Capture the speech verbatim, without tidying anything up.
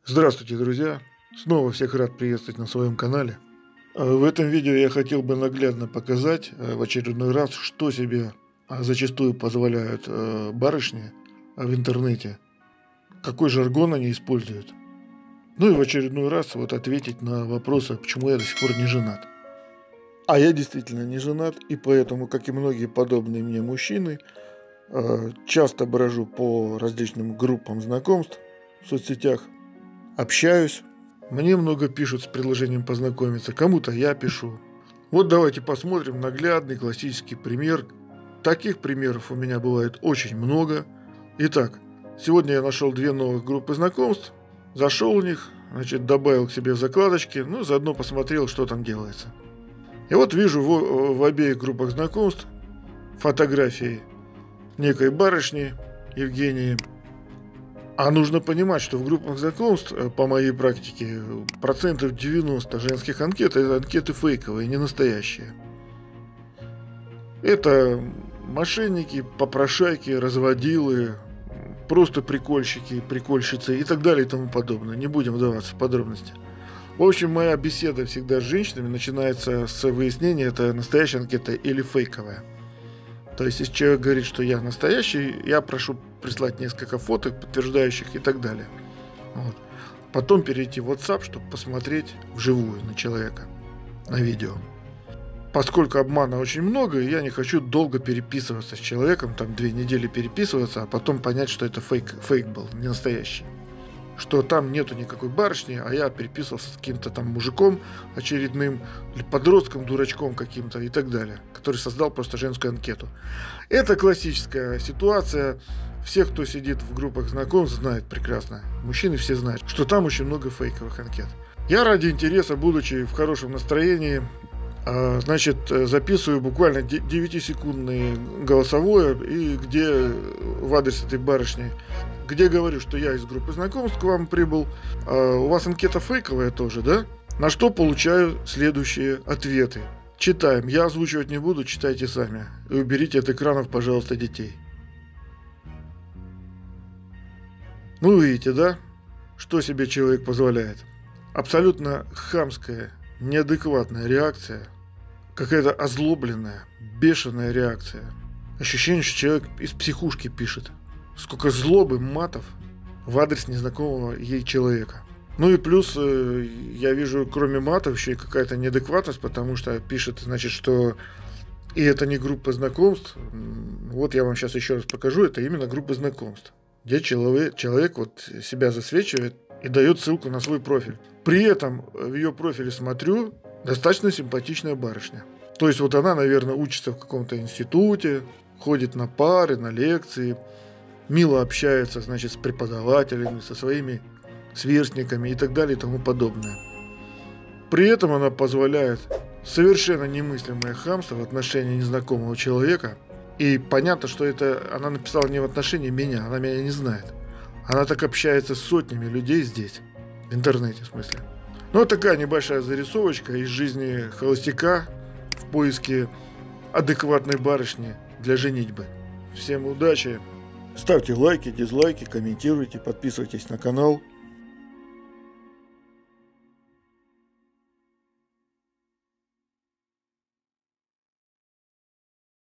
Здравствуйте, друзья! Снова всех рад приветствовать на своем канале. В этом видео я хотел бы наглядно показать в очередной раз, что себе зачастую позволяют барышни в интернете, какой жаргон они используют. Ну и в очередной раз вот ответить на вопросы, почему я до сих пор не женат. А я действительно не женат, и поэтому, как и многие подобные мне мужчины, часто брожу по различным группам знакомств в соцсетях, общаюсь, мне много пишут с предложением познакомиться, кому-то я пишу. Вот давайте посмотрим наглядный классический пример. Таких примеров у меня бывает очень много. Итак, сегодня я нашел две новых группы знакомств, зашел в них, значит, добавил к себе в закладочки, ну, заодно посмотрел, что там делается. И вот вижу в, в обеих группах знакомств фотографии некой барышни Евгении. А нужно понимать, что в группах знакомств, по моей практике, процентов девяносто женских анкет – это анкеты фейковые, не настоящие. Это мошенники, попрошайки, разводилы, просто прикольщики, прикольщицы и так далее и тому подобное. Не будем вдаваться в подробности. В общем, моя беседа всегда с женщинами начинается с выяснения, это настоящая анкета или фейковая. То есть, если человек говорит, что я настоящий, я прошу прислать несколько фоток, подтверждающих и так далее. Вот. Потом перейти в WhatsApp, чтобы посмотреть вживую на человека, на видео. Поскольку обмана очень много, я не хочу долго переписываться с человеком, там две недели переписываться, а потом понять, что это фейк, фейк был, не настоящий. Что там нету никакой барышни, а я переписывался с каким-то там мужиком очередным, или подростком, дурачком каким-то и так далее, который создал просто женскую анкету. Это классическая ситуация. Все, кто сидит в группах знакомств, знают прекрасно. Мужчины все знают, что там очень много фейковых анкет. Я ради интереса, будучи в хорошем настроении, значит, записываю буквально девятисекундное голосовое, и где в адрес этой барышни, где говорю, что я из группы знакомств к вам прибыл. А у вас анкета фейковая тоже, да? На что получаю следующие ответы. Читаем. Я озвучивать не буду, читайте сами. И уберите от экранов, пожалуйста, детей. Ну, видите, да? Что себе человек позволяет? Абсолютно хамская, неадекватная реакция. Какая-то озлобленная, бешеная реакция. Ощущение, что человек из психушки пишет. Сколько злобы, матов в адрес незнакомого ей человека. Ну и плюс я вижу, кроме матов, еще и какая-то неадекватность, потому что пишет, значит, что и это не группа знакомств. Вот я вам сейчас еще раз покажу, это именно группа знакомств, где человек, человек вот себя засвечивает и дает ссылку на свой профиль. При этом в ее профиле смотрю, достаточно симпатичная барышня. То есть вот она, наверное, учится в каком-то институте, ходит на пары, на лекции, мило общается, значит, с преподавателями, со своими сверстниками и так далее и тому подобное. При этом она позволяет совершенно немыслимое хамство в отношении незнакомого человека. И понятно, что это она написала не в отношении меня, она меня не знает. Она так общается с сотнями людей здесь, в интернете, в смысле. Ну, вот такая небольшая зарисовочка из жизни холостяка в поиске адекватной барышни для женитьбы. Всем удачи! Ставьте лайки, дизлайки, комментируйте, подписывайтесь на канал.